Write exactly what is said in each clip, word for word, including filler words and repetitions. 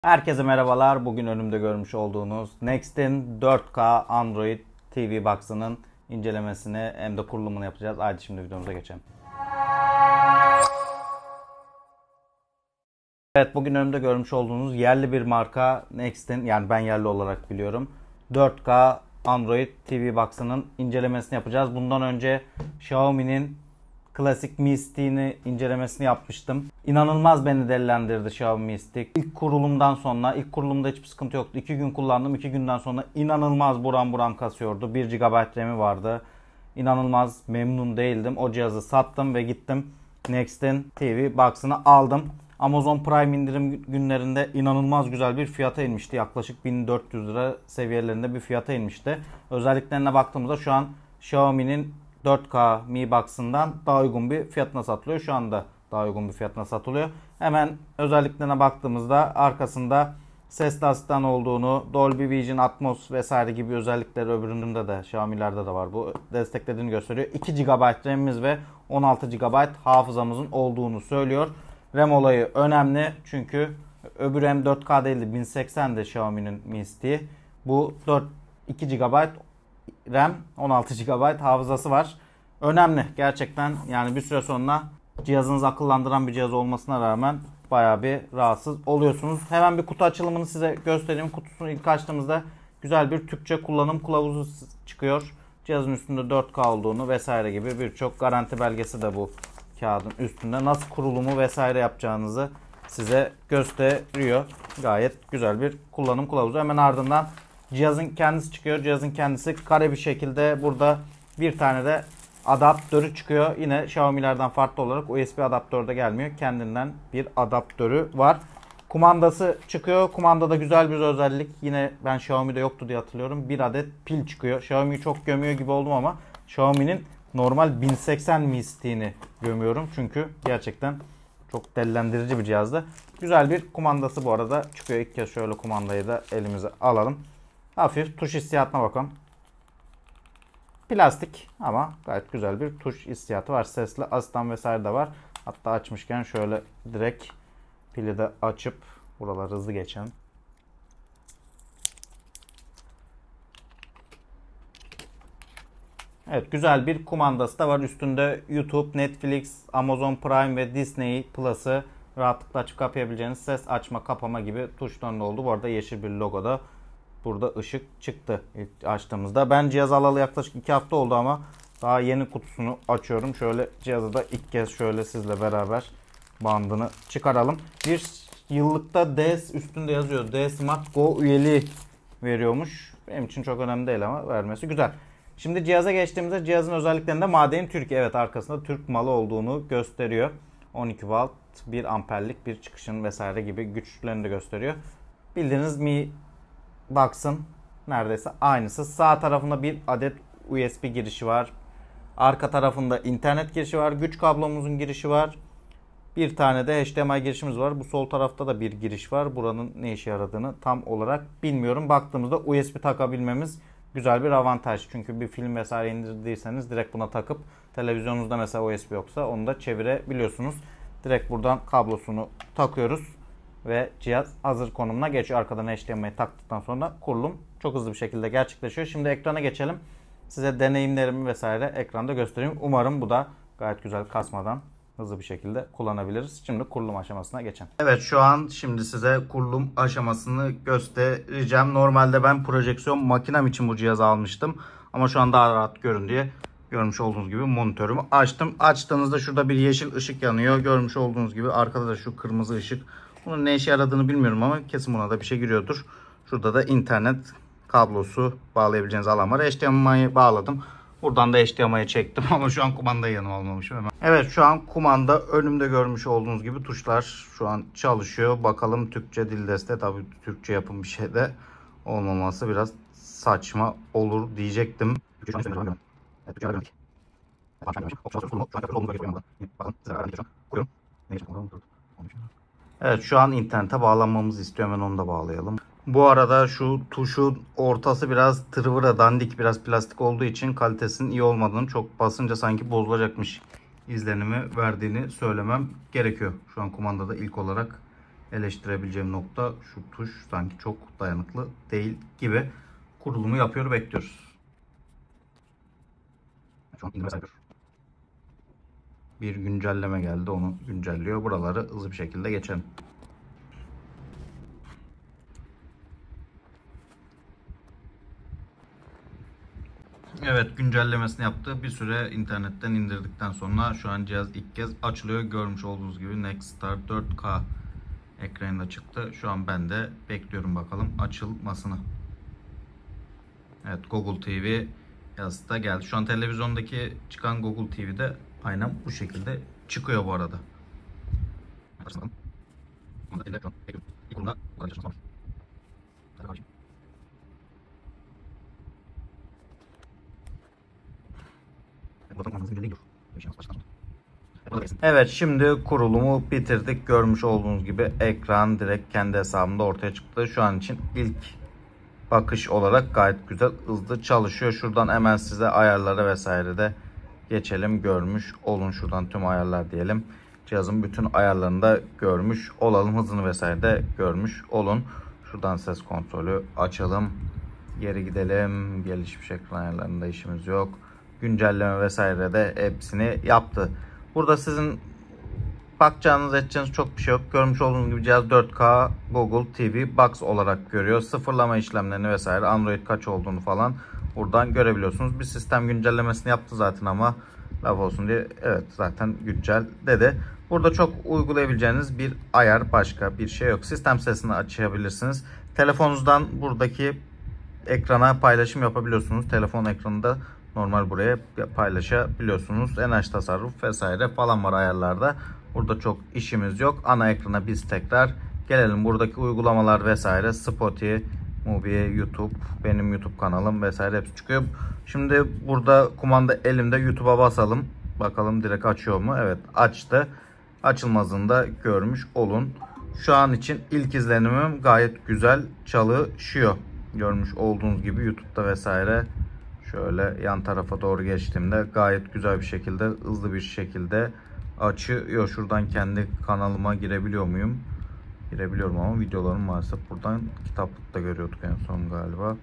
Herkese merhabalar. Bugün önümde görmüş olduğunuz Next'in dört K Android T V Box'ının incelemesini hem de kurulumunu yapacağız. Haydi şimdi videomuza geçelim. Evet, bugün önümde görmüş olduğunuz yerli bir marka Next'in, yani ben yerli olarak biliyorum, dört K Android T V Box'ının incelemesini yapacağız. Bundan önce Xiaomi'nin klasik Mi Stick'ini incelemesini yapmıştım. İnanılmaz beni delilendirdi Xiaomi Mi Stick. İlk kurulumdan sonra, ilk kurulumda hiçbir sıkıntı yoktu. iki gün kullandım. iki günden sonra inanılmaz buram buram kasıyordu. bir gigabayt RAM'i vardı. İnanılmaz memnun değildim. O cihazı sattım ve gittim Next'in T V Box'ını aldım. Amazon Prime indirim günlerinde inanılmaz güzel bir fiyata inmişti. Yaklaşık bin dört yüz lira seviyelerinde bir fiyata inmişti. Özelliklerine baktığımızda şu an Xiaomi'nin dört K Mi Box'ından daha uygun bir fiyatına satılıyor. Şu anda daha uygun bir fiyatına satılıyor. Hemen özelliklerine baktığımızda arkasında sesli asistan olduğunu, Dolby Vision, Atmos vesaire gibi özellikleri öbüründe de, Xiaomi'lerde de var. Bu desteklediğini gösteriyor. iki gigabayt RAM'imiz ve on altı gigabayt hafızamızın olduğunu söylüyor. RAM olayı önemli çünkü öbür RAM dört K değildi, bin seksendi Xiaomi'nin Mi Stick'i. Bu dört iki gigabayt RAM, on altı gigabayt hafızası var. Önemli gerçekten, yani bir süre sonra cihazınızı akıllandıran bir cihaz olmasına rağmen bayağı bir rahatsız oluyorsunuz. Hemen bir kutu açılımını size göstereyim. Kutusunu ilk açtığımızda güzel bir Türkçe kullanım kılavuzu çıkıyor. Cihazın üstünde dört K olduğunu vesaire gibi birçok garanti belgesi de bu kağıdın üstünde. Nasıl kurulumu vesaire yapacağınızı size gösteriyor. Gayet güzel bir kullanım kılavuzu. Hemen ardından cihazın kendisi çıkıyor. Cihazın kendisi kare bir şekilde, burada bir tane de adaptörü çıkıyor. Yine Xiaomi'lerden farklı olarak U S B adaptörü de gelmiyor. Kendinden bir adaptörü var. Kumandası çıkıyor. Kumandada güzel bir özellik. Yine ben Xiaomi'de yoktu diye hatırlıyorum. Bir adet pil çıkıyor. Xiaomi'yi çok gömüyor gibi oldum ama Xiaomi'nin normal bin seksen Mi Stick'ini gömüyorum. Çünkü gerçekten çok delilendirici bir cihazdı. Güzel bir kumandası bu arada çıkıyor. İlk kez şöyle kumandayı da elimize alalım. Hafif tuş hissiyatına bakalım. Plastik ama gayet güzel bir tuş hissiyatı var. Sesli asistan vesaire de var. Hatta açmışken şöyle direkt pili de açıp buralar hızlı geçelim. Evet, güzel bir kumandası da var. Üstünde YouTube, Netflix, Amazon Prime ve Disney Plus'ı rahatlıkla açıp kapayabileceğiniz ses açma kapama gibi tuşların oldu. Bu arada yeşil bir logo da burada ışık çıktı ilk açtığımızda. Ben cihaz alalı yaklaşık iki hafta oldu ama daha yeni kutusunu açıyorum. Şöyle cihazı da ilk kez şöyle sizle beraber bandını çıkaralım. Bir yıllıkta D S üstünde yazıyor. D Smart Go üyeliği veriyormuş. Benim için çok önemli değil ama vermesi güzel. Şimdi cihaza geçtiğimizde cihazın özelliklerinde Made in Türkiye. Evet, arkasında Türk malı olduğunu gösteriyor. on iki volt, bir amperlik bir çıkışın vesaire gibi güçlerini de gösteriyor. Bildiğiniz Mi Box'ın neredeyse aynısı. Sağ tarafında bir adet U S B girişi var. Arka tarafında internet girişi var. Güç kablomuzun girişi var. Bir tane de H D M I girişimiz var. Bu sol tarafta da bir giriş var. Buranın ne işe yaradığını tam olarak bilmiyorum. Baktığımızda U S B takabilmemiz güzel bir avantaj. Çünkü bir film vesaire indirdiyseniz direkt buna takıp, televizyonunuzda mesela U S B yoksa onu da çevirebiliyorsunuz. Direkt buradan kablosunu takıyoruz ve cihaz hazır konumuna geçiyor. Arkadan H D M I'yi taktıktan sonra kurulum çok hızlı bir şekilde gerçekleşiyor. Şimdi ekrana geçelim. Size deneyimlerimi vesaire ekranda göstereyim. Umarım bu da gayet güzel kasmadan hızlı bir şekilde kullanabiliriz. Şimdi kurulum aşamasına geçelim. Evet, şu an şimdi size kurulum aşamasını göstereceğim. Normalde ben projeksiyon makinem için bu cihazı almıştım. Ama şu an daha rahat görün diye görmüş olduğunuz gibi monitörümü açtım. Açtığınızda şurada bir yeşil ışık yanıyor. Görmüş olduğunuz gibi arkada da şu kırmızı ışık. Bunun ne işe yaradığını bilmiyorum ama kesin buna da bir şey giriyordur. Şurada da internet kablosu bağlayabileceğiniz alan var. H D M I'yi bağladım. Buradan da H D M I'yi çektim ama şu an kumandayı yanıma almamışım hemen. Evet, şu an kumanda önümde görmüş olduğunuz gibi tuşlar şu an çalışıyor. Bakalım Türkçe dil desteği, tabii Türkçe yapım bir şey de olmaması biraz saçma olur diyecektim. Evet, şu an internete bağlanmamızı istiyor. Hemen onu da bağlayalım. Bu arada şu tuşun ortası biraz tırvıra dandik, biraz plastik olduğu için kalitesinin iyi olmadığını, çok basınca sanki bozulacakmış izlenimi verdiğini söylemem gerekiyor. Şu an kumandada ilk olarak eleştirebileceğim nokta şu tuş sanki çok dayanıklı değil gibi. Kurulumu yapıyor, bekliyoruz. Şu an indirme sayıyor. Bir güncelleme geldi, onu güncelliyor. Buraları hızlı bir şekilde geçelim. Evet, güncellemesini yaptı. Bir süre internetten indirdikten sonra şu an cihaz ilk kez açılıyor. Görmüş olduğunuz gibi Nexstar dört K ekranında çıktı. Şu an ben de bekliyorum bakalım açılmasını. Evet, Google T V yazısı da geldi. Şu an televizyondaki çıkan Google T V'de aynen bu şekilde çıkıyor bu arada. Evet, şimdi kurulumu bitirdik. Görmüş olduğunuz gibi ekran direkt kendi hesabımda ortaya çıktı. Şu an için ilk bakış olarak gayet güzel, hızlı çalışıyor. Şuradan hemen size ayarlara vesaire de geçelim. Görmüş olun, şuradan tüm ayarlar diyelim. Cihazın bütün ayarlarını da görmüş olalım. Hızını vesaire de görmüş olun. Şuradan ses kontrolü açalım. Geri gidelim. Gelişmiş ekran ayarlarında işimiz yok. Güncelleme vesaire de hepsini yaptı. Burada sizin bakacağınız, edeceğiniz çok bir şey yok. Görmüş olduğunuz gibi cihaz dört K Google T V Box olarak görüyor. Sıfırlama işlemlerini vesaire, Android kaç olduğunu falan buradan görebiliyorsunuz. Bir sistem güncellemesini yaptı zaten ama laf olsun diye, evet zaten güncel dedi. Burada çok uygulayabileceğiniz bir ayar, başka bir şey yok. Sistem sesini açabilirsiniz. Telefonunuzdan buradaki ekrana paylaşım yapabiliyorsunuz. Telefon ekranında normal buraya paylaşabiliyorsunuz. Enerji tasarruf vesaire falan var ayarlarda. Burada çok işimiz yok. Ana ekrana biz tekrar gelelim. Buradaki uygulamalar vesaire, Spotify, Mubi, YouTube, benim YouTube kanalım vesaire hepsi çıkıyor. Şimdi burada kumanda elimde, YouTube'a basalım. Bakalım direkt açıyor mu? Evet, açtı. Açılmazını da görmüş olun. Şu an için ilk izlenimim gayet güzel çalışıyor. Görmüş olduğunuz gibi YouTube'da vesaire. Şöyle yan tarafa doğru geçtiğimde gayet güzel bir şekilde, hızlı bir şekilde açıyor. Şuradan kendi kanalıma girebiliyor muyum? Girebiliyorum ama videolarım maalesef buradan, kitaplıkta görüyorduk en son galiba.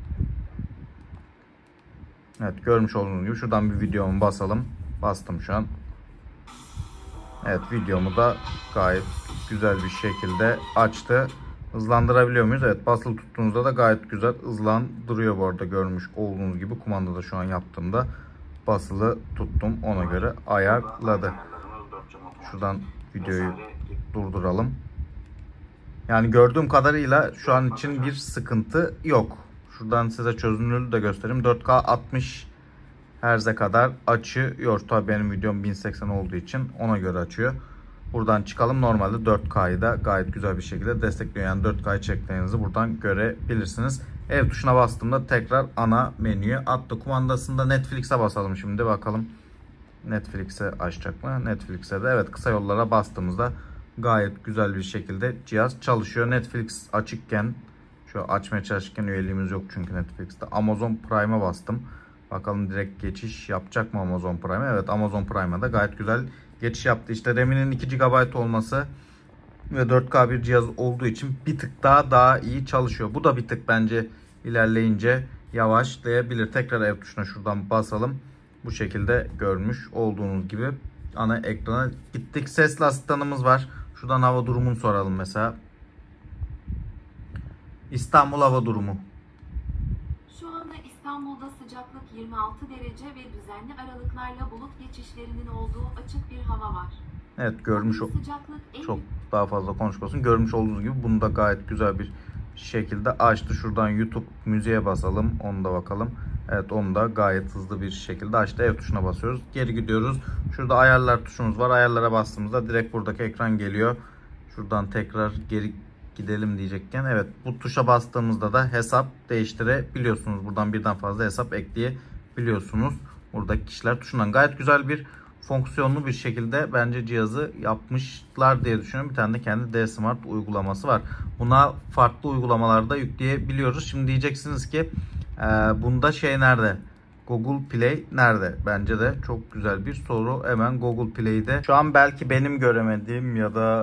Evet, görmüş olduğunuz gibi şuradan bir videomu basalım. Bastım şu an. Evet, videomu da gayet güzel bir şekilde açtı. Hızlandırabiliyor muyuz? Evet, basılı tuttuğunuzda da gayet güzel hızlandırıyor bu arada. Görmüş olduğunuz gibi kumandada şu an yaptığımda basılı tuttum, ona göre ayarladı. Şuradan videoyu durduralım. Yani gördüğüm kadarıyla şu an için bir sıkıntı yok. Şuradan size çözünürlüğü de göstereyim. dört K altmış Hz'e kadar açıyor. Tabii benim videom bin seksen olduğu için ona göre açıyor. Buradan çıkalım. Normalde dört K'yı da gayet güzel bir şekilde destekliyor. Yani dört K çektiğinizi buradan görebilirsiniz. Ev tuşuna bastığımda tekrar ana menüye attı. Kumandasında Netflix'e basalım şimdi. Bakalım Netflix'e açacak mı? Netflix'e de evet, kısa yollara bastığımızda gayet güzel bir şekilde cihaz çalışıyor. Netflix açıkken, şu açmaya çalışırken üyeliğimiz yok çünkü Netflix'te. Amazon Prime'a bastım. Bakalım direkt geçiş yapacak mı Amazon Prime'a? Evet, Amazon Prime'a da gayet güzel geçiş yaptı. İşte RAM'inin iki gigabayt olması ve dört K bir cihaz olduğu için bir tık daha daha iyi çalışıyor. Bu da bir tık bence ilerleyince yavaşlayabilir. Tekrar ev tuşuna şuradan basalım. Bu şekilde görmüş olduğunuz gibi ana ekrana gittik. Sesli asistanımız var. Şuradan hava durumunu soralım mesela. İstanbul hava durumu. Şu anda İstanbul'da sıcaklık yirmi altı derece ve düzenli aralıklarla bulut geçişlerinin olduğu açık bir hava var. Evet, görmüş o. Sıcaklık Çok daha fazla konuşmasın. Görmüş olduğunuz gibi bunu da gayet güzel bir şekilde açtı. Şuradan YouTube müziğe basalım. Onu da bakalım. Evet, onu da gayet hızlı bir şekilde açtı. Ev tuşuna basıyoruz. Geri gidiyoruz. Şurada ayarlar tuşumuz var. Ayarlara bastığımızda direkt buradaki ekran geliyor. Şuradan tekrar geri gidelim diyecekken. Evet, bu tuşa bastığımızda da hesap değiştirebiliyorsunuz. Buradan birden fazla hesap ekleyebiliyorsunuz. Buradaki kişiler tuşundan gayet güzel bir fonksiyonlu bir şekilde bence cihazı yapmışlar diye düşünüyorum. Bir tane de kendi D-Smart uygulaması var. Buna farklı uygulamalarda yükleyebiliyoruz. Şimdi diyeceksiniz ki e, bunda şey nerede? Google Play nerede? Bence de çok güzel bir soru. Hemen Google Play'de. Şu an belki benim göremediğim ya da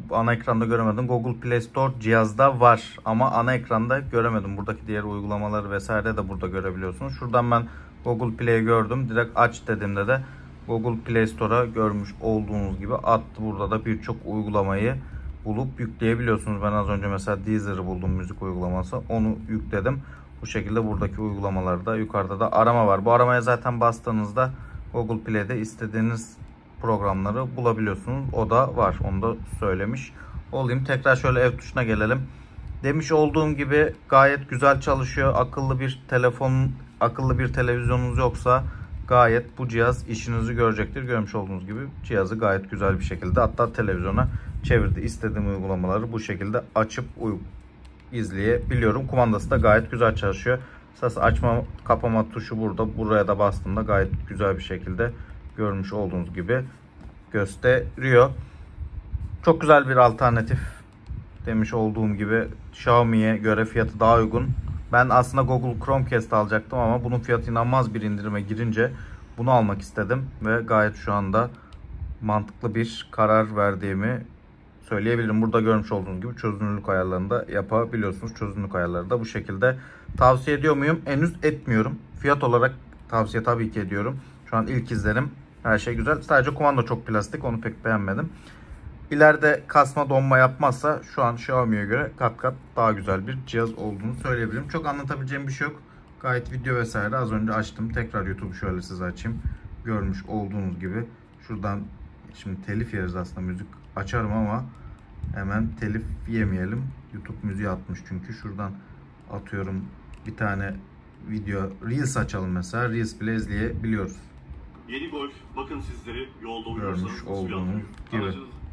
ana ekranda göremedim. Google Play Store cihazda var ama ana ekranda göremedim. Buradaki diğer uygulamaları vesaire de burada görebiliyorsunuz. Şuradan ben Google Play'i gördüm. Direkt aç dediğimde de Google Play Store'a görmüş olduğunuz gibi attı. Burada da birçok uygulamayı bulup yükleyebiliyorsunuz. Ben az önce mesela Deezer'ı buldum, müzik uygulaması. Onu yükledim. Bu şekilde buradaki uygulamalarda yukarıda da arama var. Bu aramaya zaten bastığınızda Google Play'de istediğiniz programları bulabiliyorsunuz. O da var. Onu da söylemiş olayım. Tekrar şöyle ev tuşuna gelelim. Demiş olduğum gibi gayet güzel çalışıyor. Akıllı bir telefon, akıllı bir televizyonunuz yoksa gayet bu cihaz işinizi görecektir. Görmüş olduğunuz gibi cihazı gayet güzel bir şekilde, hatta televizyona çevirdi. İstediğim uygulamaları bu şekilde açıp izleyebiliyorum. Kumandası da gayet güzel çalışıyor. Ses açma kapama tuşu burada. Buraya da bastığımda gayet güzel bir şekilde görmüş olduğunuz gibi gösteriyor. Çok güzel bir alternatif. Demiş olduğum gibi Xiaomi'ye göre fiyatı daha uygun. Ben aslında Google Chromecast alacaktım ama bunun fiyatı inanılmaz bir indirime girince bunu almak istedim. Ve gayet şu anda mantıklı bir karar verdiğimi söyleyebilirim. Burada görmüş olduğunuz gibi çözünürlük ayarlarını da yapabiliyorsunuz. Çözünürlük ayarları da bu şekilde. Tavsiye ediyor muyum? Henüz etmiyorum. Fiyat olarak tavsiye tabii ki ediyorum. Şu an ilk izlerim. Her şey güzel. Sadece kumanda çok plastik. Onu pek beğenmedim. İleride kasma donma yapmazsa şu an Xiaomi'ye göre kat kat daha güzel bir cihaz olduğunu söyleyebilirim. Çok anlatabileceğim bir şey yok. Gayet video vesaire az önce açtım. Tekrar YouTube şöyle size açayım. Görmüş olduğunuz gibi şuradan şimdi telif yeriz aslında, müzik açarım ama hemen telif yemeyelim. YouTube müziği atmış çünkü. Şuradan atıyorum bir tane video Reels açalım mesela. Reels bile izleyebiliyoruz. Yeni Golf, bakın sizleri yolda görmüş olduğunuz gibi.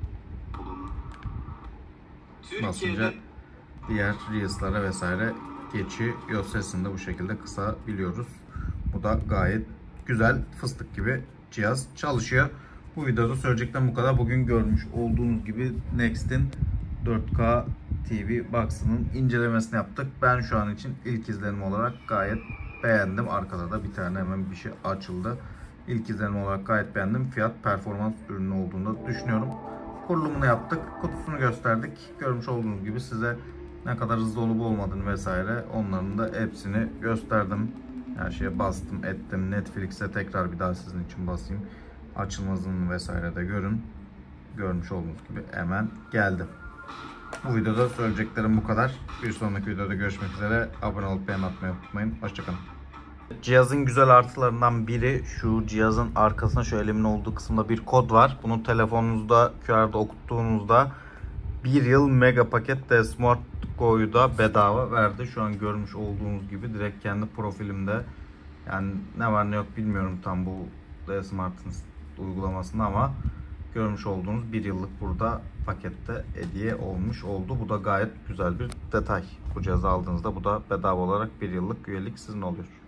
Basınca diğer Reels'lara vesaire geçiyor. Sesini de bu şekilde kısabiliyoruz. Bu da gayet güzel, fıstık gibi cihaz çalışıyor. Bu videoda söyleyeceklerim bu kadar. Bugün görmüş olduğunuz gibi Next'in dört K T V Box'ının incelemesini yaptık. Ben şu an için ilk izlenim olarak gayet beğendim. Arkada da bir tane hemen bir şey açıldı. İlk izlenim olarak gayet beğendim. Fiyat performans ürünü olduğunu da düşünüyorum. Kurulumunu yaptık. Kutusunu gösterdik. Görmüş olduğunuz gibi size ne kadar hızlı olup olmadığını vesaire onların da hepsini gösterdim. Her şeye bastım ettim. Netflix'e tekrar bir daha sizin için basayım. Açılmasını vesaire de görün. Görmüş olduğunuz gibi hemen geldi. Bu videoda söyleyeceklerim bu kadar. Bir sonraki videoda görüşmek üzere. Abone olup beğen atmayı unutmayın. Hoşçakalın. Cihazın güzel artılarından biri şu: cihazın arkasında şu elimin olduğu kısımda bir kod var. Bunu telefonunuzda Q R'da okuttuğunuzda bir yıl mega paket D Smart Go'yu da bedava verdi. Şu an görmüş olduğunuz gibi direkt kendi profilimde, yani ne var ne yok bilmiyorum tam bu D Smart'ın uygulamasında ama görmüş olduğunuz bir yıllık burada pakette hediye olmuş oldu. Bu da gayet güzel bir detay. Bu cihazı aldığınızda bu da bedava olarak bir yıllık üyelik sizin oluyor.